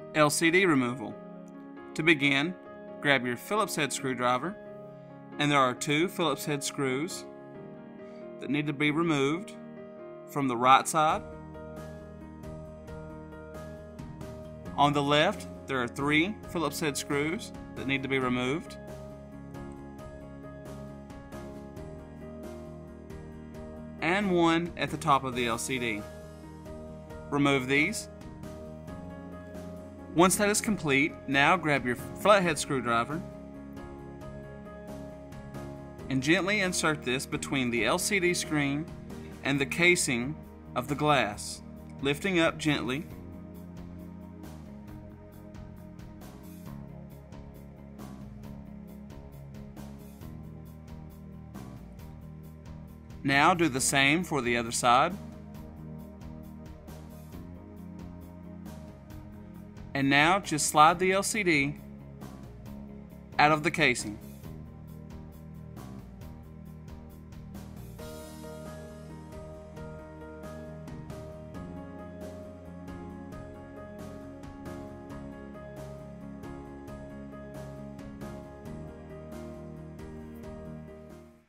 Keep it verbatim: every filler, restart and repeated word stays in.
L C D removal. To begin, grab your Phillips head screwdriver, and there are two Phillips head screws that need to be removed from the right side. On the left, there are three Phillips head screws that need to be removed. And one at the top of the L C D. Remove these. Once that is complete, now grab your flathead screwdriver and gently insert this between the L C D screen and the casing of the glass, lifting up gently. Now do the same for the other side. And now just slide the L C D out of the casing.